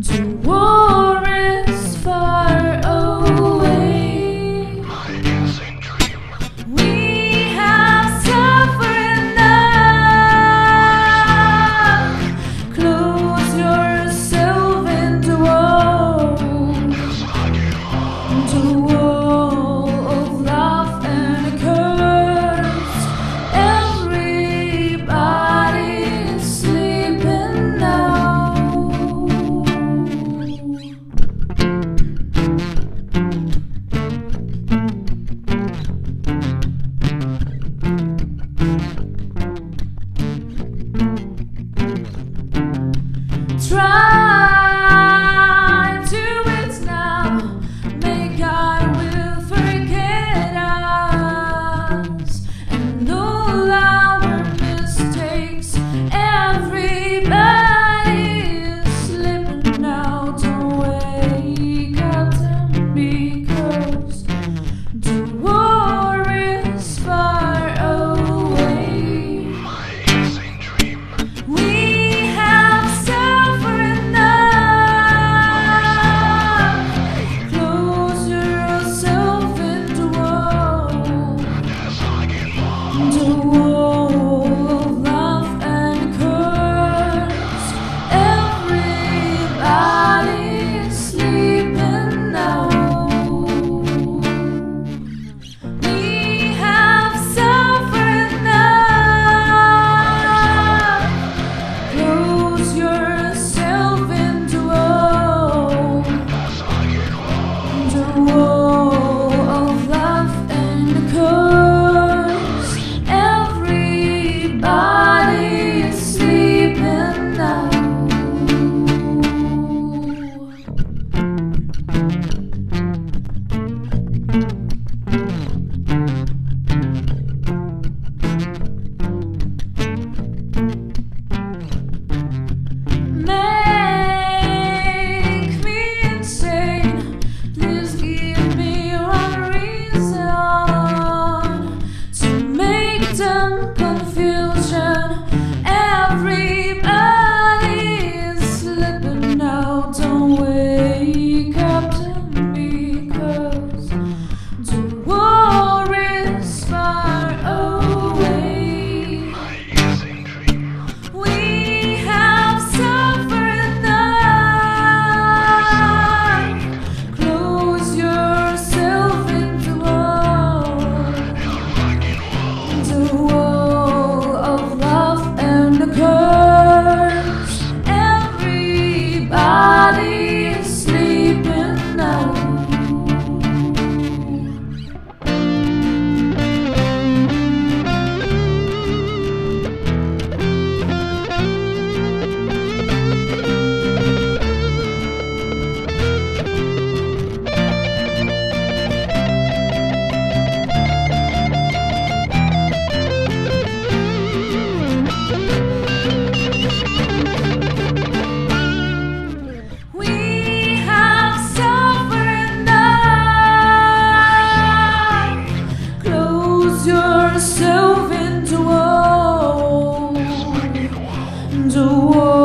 The war is far away. My insane dream. We have suffered enough. Close yourself in the wall. As I get home. The wall of love and a curse. Everybody's sleeping now. Try to it now. May God will forget us and all our mistakes. Everybody is slipping now. Don't wake up then, because the war is far away. My insane dream. We have suffered enough. Close yourself in the wall. As I get home. The wall of love and curse. Everybody is sleeping now. We have suffered enough. Close yourself in the wall. As I get home. The wall of love and curse. Everybody is sleeping now. Make me insane. Please give me one reason to make them confusion. Everybody is slipping now. Don't wake up then, because the war is far away. My insane dream. We have suffered enough. Close yourself in the wall. As I get home. The wall of love and the curse. Everybody is sleeping now. We have suffered enough. Close yourself in the wall. As I get home. The wall